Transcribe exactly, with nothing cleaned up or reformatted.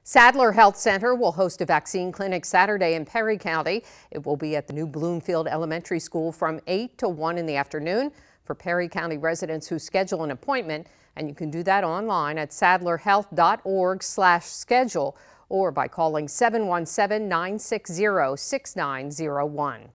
Sadler Health Center will host a vaccine clinic Saturday in Perry County. It will be at the new Bloomfield Elementary School from eight to one in the afternoon for Perry County residents who schedule an appointment. And you can do that online at sadler health dot org slash schedule or by calling seven one seven, nine six zero, six nine zero one.